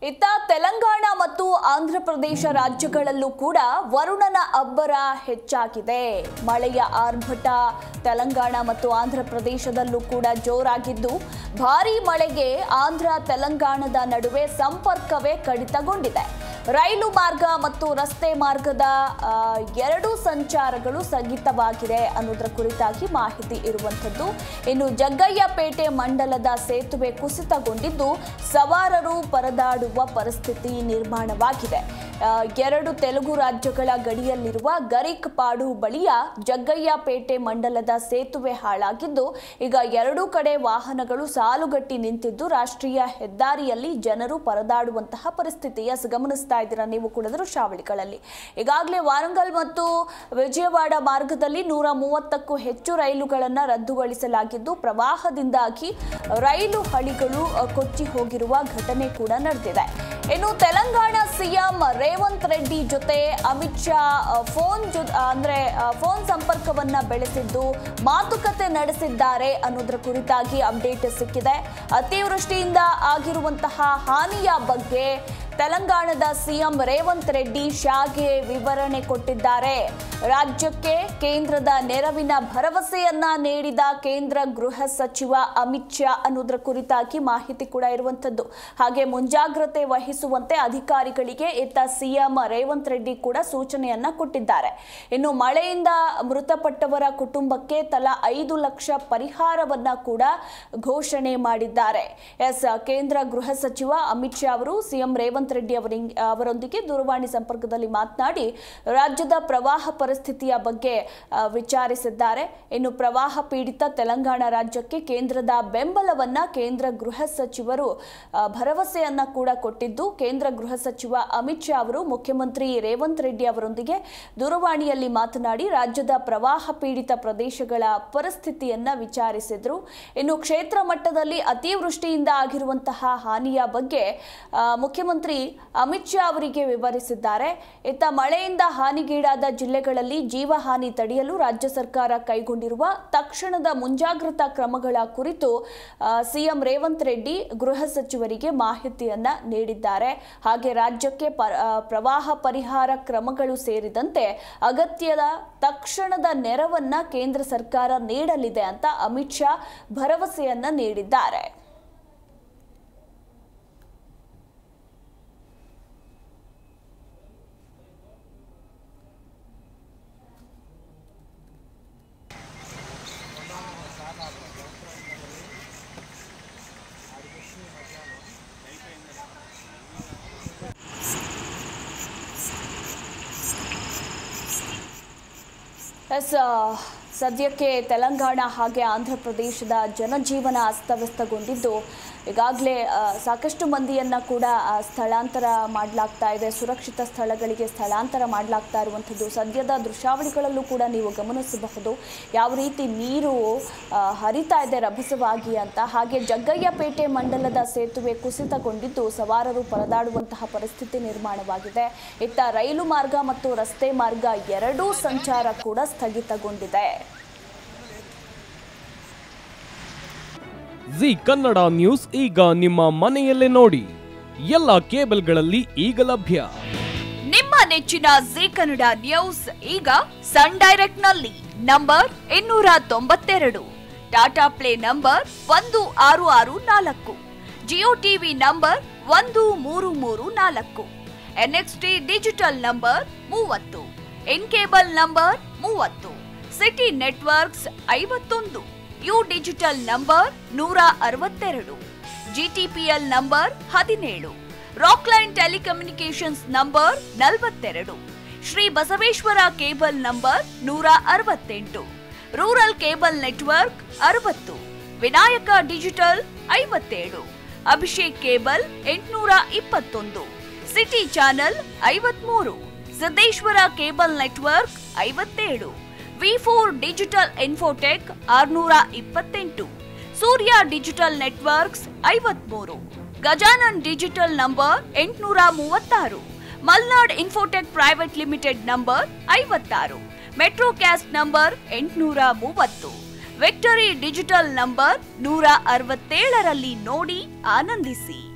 ಇತ್ತ ತೆಲಂಗಾಣ ಮತ್ತು ಆಂಧ್ರ ಪ್ರದೇಶ ರಾಜ್ಯಗಳಲ್ಲೂ ಕೂಡ ವರುಣನ ಅಬ್ಬರ ಹೆಚ್ಚಾಗಿದೆ. ಮಳೆಯ ಆರ್ಭಟ ತೆಲಂಗಾಣ ಮತ್ತು ಆಂಧ್ರ ಪ್ರದೇಶದಲ್ಲೂ ಕೂಡ ಜೋರಾಗಿದ್ದು, ಭಾರೀ ಮಳೆಗೆ ಆಂಧ್ರ ತೆಲಂಗಾಣದ ನಡುವೆ ಸಂಪರ್ಕವೇ ಕಡಿತಗೊಂಡಿದೆ. ರೈಲು ಮಾರ್ಗ ಮತ್ತು ರಸ್ತೆ ಮಾರ್ಗದ ಎರಡೂ ಸಂಚಾರಗಳು ಸ್ಥಗಿತವಾಗಿದೆ ಅನ್ನೋದರ ಕುರಿತಾಗಿ ಮಾಹಿತಿ ಇರುವಂಥದ್ದು. ಇನ್ನು ಜಗ್ಗಯ್ಯಪೇಟೆ ಮಂಡಲದ ಸೇತುವೆ ಕುಸಿತಗೊಂಡಿದ್ದು, ಸವಾರರು ಪರದಾಡುವ ಪರಿಸ್ಥಿತಿ ನಿರ್ಮಾಣವಾಗಿದೆ. ಎರಡು ತೆಲುಗು ರಾಜ್ಯಗಳ ಗಡಿಯಲ್ಲಿರುವ ಗರಿಕ್ಪಾಡು ಬಳಿಯ ಜಗ್ಗಯ್ಯಪೇಟೆ ಮಂಡಲದ ಸೇತುವೆ ಹಾಳಾಗಿದ್ದು, ಈಗ ಎರಡೂ ಕಡೆ ವಾಹನಗಳು ಸಾಲುಗಟ್ಟಿ ನಿಂತಿದ್ದು, ರಾಷ್ಟ್ರೀಯ ಹೆದ್ದಾರಿಯಲ್ಲಿ ಜನರು ಪರದಾಡುವಂತಹ ಪರಿಸ್ಥಿತಿಯ ಗಮನಿಸ್ತಾ ಇದ್ದೀರಾ ನೀವು ಕೂಡ ದೃಶ್ಯಾವಳಿಗಳಲ್ಲಿ. ಈಗಾಗಲೇ ವಾರಂಗಲ್ ಮತ್ತು ವಿಜಯವಾಡ ಮಾರ್ಗದಲ್ಲಿ 130ಕ್ಕೂ ಹೆಚ್ಚು ರೈಲುಗಳನ್ನು ರದ್ದುಗೊಳಿಸಲಾಗಿದ್ದು, ಪ್ರವಾಹದಿಂದಾಗಿ ರೈಲು ಹಳಿಗಳು ಕೊಚ್ಚಿ ಹೋಗಿರುವ ಘಟನೆ ಕೂಡ ನಡೆದಿದೆ. ಇನ್ನು ತೆಲಂಗಾಣ ಸಿಎಂ ರೇವಂತ್ ರೆಡ್ಡಿ ಜೊತೆ ಅಮಿತ್ ಶಾ ಫೋನ್ ಸಂಪರ್ಕವನ್ನ ಬೆಳೆಸಿದ್ದು, ಮಾತುಕತೆ ನಡೆಸಿದ್ದಾರೆ ಅನ್ನೋದರ ಕುರಿತಾಗಿ ಅಪ್ಡೇಟ್ ಸಿಕ್ಕಿದೆ. ಅತಿವೃಷ್ಟಿಯಿಂದ ಆಗಿರುವಂತಹ ಹಾನಿಯ ಬಗ್ಗೆ ತೆಲಂಗಾಣದ ಸಿಎಂ ರೇವಂತ್ ರೆಡ್ಡಿ ಶಾಗೆ ವಿವರಣೆ ಕೊಟ್ಟಿದ್ದಾರೆ. ರಾಜ್ಯಕ್ಕೆ ಕೇಂದ್ರದ ನೆರವಿನ ಭರವಸೆಯನ್ನ ನೀಡಿದ ಕೇಂದ್ರ ಗೃಹ ಸಚಿವ ಅಮಿತ್ ಶಾ ಅನ್ನೋದರ ಕುರಿತಾಗಿ ಮಾಹಿತಿ ಕೂಡ ಇರುವಂತದ್ದು. ಹಾಗೆ ಮುಂಜಾಗ್ರತೆ ವಹಿಸುವಂತೆ ಅಧಿಕಾರಿಗಳಿಗೆ ಇತ್ತ ಸಿಎಂ ರೇವಂತ್ ರೆಡ್ಡಿ ಕೂಡ ಸೂಚನೆಯನ್ನ ಕೊಟ್ಟಿದ್ದಾರೆ. ಇನ್ನು ಮಳೆಯಿಂದ ಮೃತಪಟ್ಟವರ ಕುಟುಂಬಕ್ಕೆ ತಲಾ 5 ಲಕ್ಷ ಪರಿಹಾರವನ್ನ ಕೂಡ ಘೋಷಣೆ ಮಾಡಿದ್ದಾರೆ. ಕೇಂದ್ರ ಗೃಹ ಸಚಿವ ಅಮಿತ್ ಶಾ ಅವರು ಸಿಎಂ ರೇವಂತ್ ರೆಡ್ಡಿ ಅವರೊಂದಿಗೆ ದೂರವಾಣಿ ಸಂಪರ್ಕದಲ್ಲಿ ಮಾತನಾಡಿ ರಾಜ್ಯದ ಪ್ರವಾಹ ಪರಿಸ್ಥಿತಿಯ ಬಗ್ಗೆ ವಿಚಾರಿಸಿದ್ದಾರೆ. ಇನ್ನು ಪ್ರವಾಹ ಪೀಡಿತ ತೆಲಂಗಾಣ ರಾಜ್ಯಕ್ಕೆ ಕೇಂದ್ರದ ಬೆಂಬಲವನ್ನ ಕೇಂದ್ರ ಗೃಹ ಸಚಿವರು ಭರವಸೆಯನ್ನ ಕೂಡ ಕೊಟ್ಟಿದ್ದು, ಕೇಂದ್ರ ಗೃಹ ಸಚಿವ ಅಮಿತ್ ಶಾ ಅವರು ಮುಖ್ಯಮಂತ್ರಿ ರೇವಂತ್ ರೆಡ್ಡಿ ಅವರೊಂದಿಗೆ ದೂರವಾಣಿಯಲ್ಲಿ ಮಾತನಾಡಿ ರಾಜ್ಯದ ಪ್ರವಾಹ ಪೀಡಿತ ಪ್ರದೇಶಗಳ ಪರಿಸ್ಥಿತಿಯನ್ನ ವಿಚಾರಿಸಿದ್ರು. ಇನ್ನು ಕ್ಷೇತ್ರ ಮಟ್ಟದಲ್ಲಿ ಅತಿವೃಷ್ಟಿಯಿಂದ ಆಗಿರುವಂತಹ ಹಾನಿಯ ಬಗ್ಗೆ ಮುಖ್ಯಮಂತ್ರಿ ಅಮಿತ್ ಶಾ ಅವರಿಗೆ ವಿವರಿಸಿದ್ದಾರೆ. ಇತ್ತ ಮಳೆಯಿಂದ ಹಾನಿಗೀಡಾದ ಜಿಲ್ಲೆಗಳಲ್ಲಿ ಜೀವಹಾನಿ ತಡೆಯಲು ರಾಜ್ಯ ಸರ್ಕಾರ ಕೈಗೊಂಡಿರುವ ತಕ್ಷಣದ ಮುಂಜಾಗ್ರತಾ ಕ್ರಮಗಳ ಕುರಿತು ಸಿಎಂ ರೇವಂತ್ ರೆಡ್ಡಿ ಗೃಹ ಸಚಿವರಿಗೆ ಮಾಹಿತಿಯನ್ನ ನೀಡಿದ್ದಾರೆ. ಹಾಗೆ ರಾಜ್ಯಕ್ಕೆ ಪ್ರವಾಹ ಪರಿಹಾರ ಕ್ರಮಗಳು ಸೇರಿದಂತೆ ಅಗತ್ಯದ ತಕ್ಷಣದ ನೆರವನ್ನ ಕೇಂದ್ರ ಸರ್ಕಾರ ನೀಡಲಿದೆ ಅಂತ ಅಮಿತ್ ಶಾ ಭರವಸೆಯನ್ನ ನೀಡಿದ್ದಾರೆ. ಸದ್ಯಕ್ಕೆ ತೆಲಂಗಾಣ ಹಾಗೆ ಆಂಧ್ರ ಪ್ರದೇಶದ ಜನಜೀವನ ಅಸ್ತವ್ಯಸ್ತಗೊಂಡಿದ್ದು, ಈಗಾಗಲೇ ಸಾಕಷ್ಟು ಮಂದಿಯನ್ನು ಕೂಡ ಸ್ಥಳಾಂತರ ಮಾಡಲಾಗ್ತಾ ಇದೆ. ಸುರಕ್ಷಿತ ಸ್ಥಳಗಳಿಗೆ ಸ್ಥಳಾಂತರ ಮಾಡಲಾಗ್ತಾ ಇರುವಂಥದ್ದು ಸದ್ಯದ ದೃಶ್ಯಾವಳಿಗಳಲ್ಲೂ ಕೂಡ ನೀವು ಗಮನಿಸಬಹುದು ಯಾವ ರೀತಿ ನೀರು ಹರಿತಾ ಇದೆ ರಭಸವಾಗಿ ಅಂತ. ಹಾಗೆ ಜಗ್ಗಯ್ಯಪೇಟೆ ಮಂಡಲದ ಸೇತುವೆ ಕುಸಿತಗೊಂಡಿದ್ದು, ಸವಾರರು ಪರದಾಡುವಂತಹ ಪರಿಸ್ಥಿತಿ ನಿರ್ಮಾಣವಾಗಿದೆ. ಇತ್ತ ರೈಲು ಮಾರ್ಗ ಮತ್ತು ರಸ್ತೆ ಮಾರ್ಗ ಎರಡೂ ಸಂಚಾರ ಕೂಡ ಸ್ಥಗಿತಗೊಂಡಿದೆ. ಜಿ ಕನ್ನಡ ನ್ಯೂಸ್ ಈಗ ನಿಮ್ಮ ಮನೆಯಲ್ಲೇ ನೋಡಿ, ಎಲ್ಲ ಕೇಬಲ್ಗಳಲ್ಲಿ ಈಗ ಲಭ್ಯ. ನಿಮ್ಮ ನೆಚ್ಚಿನ ಜಿ ಕನ್ನಡ ನ್ಯೂಸ್ ಈಗ ಸನ್ ಡೈರೆಕ್ಟ್ ನಲ್ಲಿ number 292, Tata play number 1664, Jio TV number 1334, NXT digital number 30, in cable number 30, city networks 51, U digital number 162, GTPL number 17, Rockline telecommunications number 42, Shri Basaveshwara cable number 168, rural cable network 60, Vinayaka digital 57, Abhishek cable 821, city channel 53, Siddeshwara cable network 57, V4 digital infotech 628, Surya digital networks 53, Gajanan digital number 836, Malnad infotech private limited number 56, metrocast number 830, victory digital number 167ರಲ್ಲಿ ನೋಡಿ ಆನಂದಿಸಿ.